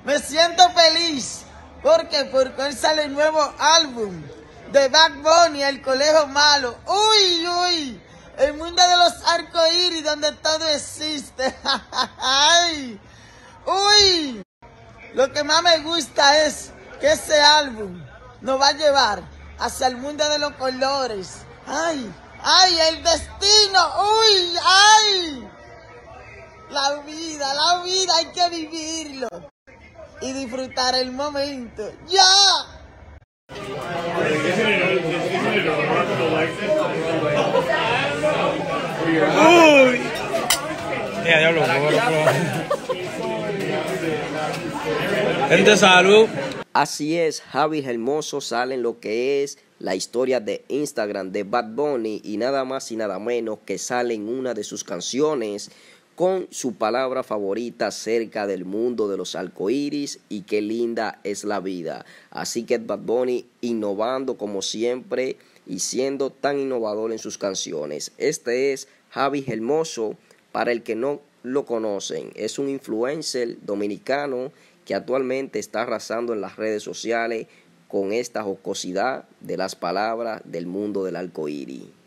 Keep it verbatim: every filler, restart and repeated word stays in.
Me siento feliz. ¿Por qué? Porque hoy sale el nuevo álbum de Bad Bunny, El Colegio Malo. ¡Uy, uy! El mundo de los arcoíris donde todo existe. ¡Ay! ¡Uy! Lo que más me gusta es que ese álbum nos va a llevar hacia el mundo de los colores. ¡Ay! ¡Ay! El destino. ¡Uy! ¡Ay! La vida, la vida hay que vivirlo y disfrutar el momento. ¡Ya! Uy. Ya, diablo, gente, salud. Así es, Javi Hermoso sale en lo que es la historia de Instagram de Bad Bunny y nada más y nada menos que sale en una de sus canciones con su palabra favorita acerca del mundo de los arcoíris y qué linda es la vida. Así que Bad Bunny innovando como siempre y siendo tan innovador en sus canciones. Este es Javi Hermoso, para el que no lo conocen, es un influencer dominicano que actualmente está arrasando en las redes sociales con esta jocosidad de las palabras del mundo del arcoíris.